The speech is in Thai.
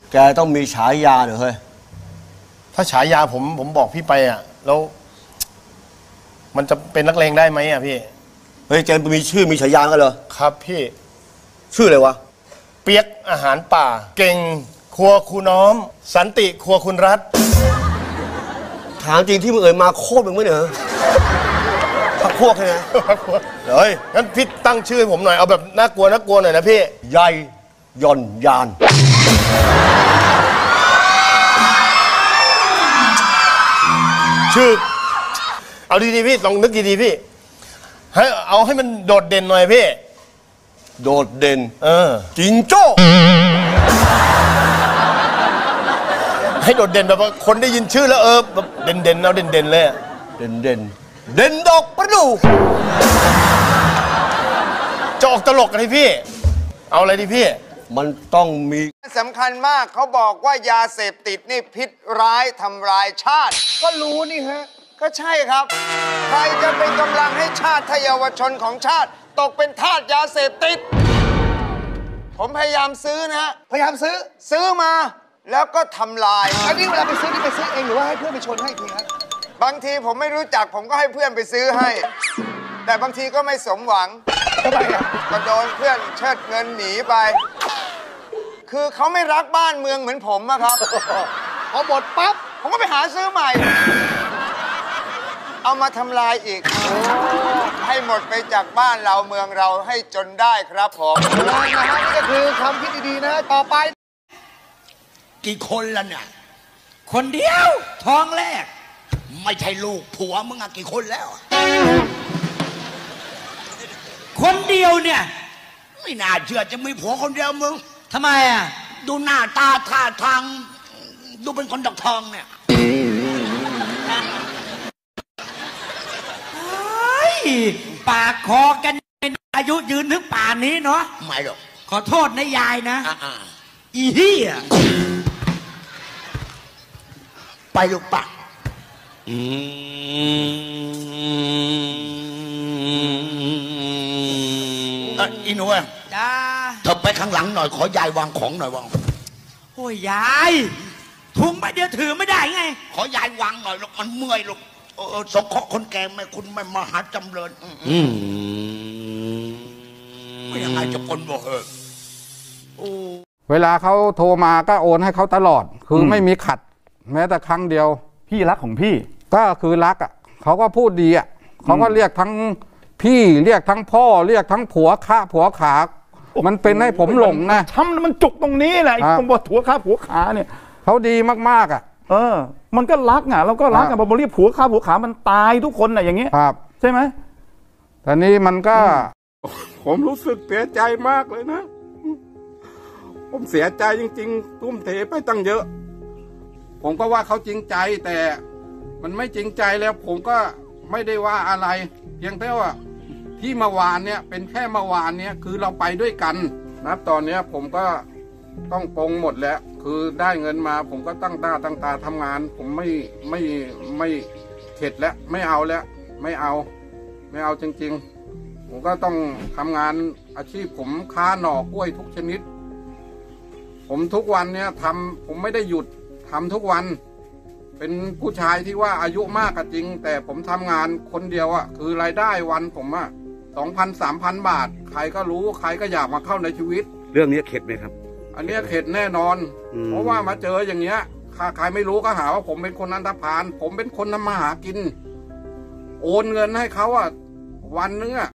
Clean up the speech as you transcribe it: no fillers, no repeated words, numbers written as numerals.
แกต้องมีฉายาหน่อยเฮ้ยถ้าฉายาผมบอกพี่ไปอ่ะแล้วมันจะเป็นนักเลงได้ไหมอ่ะพี่เฮ้ยแกมีชื่อมีฉายากันเหรอครับพี่ชื่ออะไรวะเปียกอาหารป่าเก่งครัวครูน้อมสันติครัวคุณรัฐถามจริงที่มึงเอ่ยมาโคตรมึงไหมเนี่ยพักพวกใช่ไหมเฮ้ยงั้นพี่ตั้งชื่อผมหน่อยเอาแบบน่ากลัวหน่อยนะพี่ใหญ่ย่อนยานชื่อเอาดีๆพี่ลองนึกดีๆพี่ให้มันโดดเด่นหน่อยพี่โดดเด่นจิงโจ้ให้โดดเด่นแบบว่าคนได้ยินชื่อแล้วแบบเด่นเอาเด่นเลยเด่นดอกประดู่จะออกตลกกันพี่เอาอะไรดีพี่มันต้องมีสำคัญมากเขาบอกว่ายาเสพติดนี่พิษร้ายทำลายชาติก็รู้นี่ฮะก็ใช่ครับใครจะเป็นกำลังให้ชาติทเยาวชนของชาติตกเป็นทาสยาเสพติดผมพยายามซื้อนะฮะพยายามซื้อมาแล้วก็ทำลายอันนี้เวลาไปซื้อนี่ไปซื้อเองหรือว่าให้เพื่อนไปชนให้ทีครับบางทีผมไม่รู้จักผมก็ให้เพื่อนไปซื้อให้แต่บางทีก็ไม่สมหวังทำไมอ่ะก็โดนเพื่อนเชิดเงินหนีไปคือเขาไม่รักบ้านเมืองเหมือนผมอะครับพอหมดปั๊บผมก็ไปหาซื้อใหม่เอามาทำลายอีกให้หมดไปจากบ้านเราเมืองเราให้จนได้ครับผมนะฮะนี่ก็คือคำคิดดีๆนะต่อไปกี่คนละเนี่ยคนเดียวท้องแรกไม่ใช่ลูกผัวมึงอะกี่คนแล้วคนเดียวเนี่ยไม่น่าเชื่อจะมีผัวคนเดียวมึงทำไมอ่ะดูหน้าตาท่าทางดูเป็นคนดอกทองเนี่ยปากคอกันอายุยืนถึงป่านนี้เนาะไม่หรอกขอโทษนะยายนะอีเหี้ยไปลูกปะอีหนูจ้าเธอไปข้างหลังหน่อยขอยายวางของหน่อยวางโอ้ยยายถุงใบเดียวถือไม่ได้ไงขอยายวางหน่อยลูกมันเมื่อยลูกสงเคราะห์คนแก่ไม่คุณไม่มาหาจำเริญไม่ยังไงจะคนบอกเวลาเขาโทรมาก็โอนให้เขาตลอดคือไม่มีขัดแม้แต่ครั้งเดียวพี่รักของพี่ก็คือรักอ่ะเขาก็พูดดีอ่ะเขาก็เรียกทั้งพี่เรียกทั้งพ่อเรียกทั้งผัวข้าผัวขามันเป็นให้ผมหลงนะช้ำมันจุกตรงนี้แหละไอ้คำว่าผัวข้าผัวขาเนี่ยเขาดีมากๆอ่ะมันก็รักอ่ะเราก็รักอ่ะพอเรียกผัวข้าผัวขามันตายทุกคนอ่ะอย่างเงี้ยครับใช่ไหมแต่นี้มันก็ผมรู้สึกเสียใจมากเลยนะผมเสียใจจริงๆทุ่มเทไปตั้งเยอะผมก็ว่าเขาจริงใจแต่มันไม่จริงใจแล้วผมก็ไม่ได้ว่าอะไรเพียงแต่ว่าที่เมื่อวานเนี่ยเป็นแค่เมื่อวานเนี่ยคือเราไปด้วยกันนะตอนนี้ผมก็ต้องปรงหมดแล้วคือได้เงินมาผมก็ตั้งตาทำงานผมไม่เข็ดแล้วไม่เอาแล้วไม่เอาจริงๆผมก็ต้องทำงานอาชีพผมค้าหน่อกล้วยทุกชนิดผมทุกวันเนี่ยผมไม่ได้หยุดทำทุกวันเป็นผู้ชายที่ว่าอายุมากก็จริงแต่ผมทำงานคนเดียวอ่ะคือรายได้วันผมอ่ะ2,000-3,000 บาทใครก็รู้ใครก็อยากมาเข้าในชีวิตเรื่องนี้เข็ดไหมครับอันนี้เข็ดแน่นอนเพราะว่ามาเจออย่างเงี้ยใครไม่รู้ก็หาว่าผมเป็นคนอันธพาลผมเป็นคนทำมาหากินโอนเงินให้เขาอ่ะวันนึงอ่ะ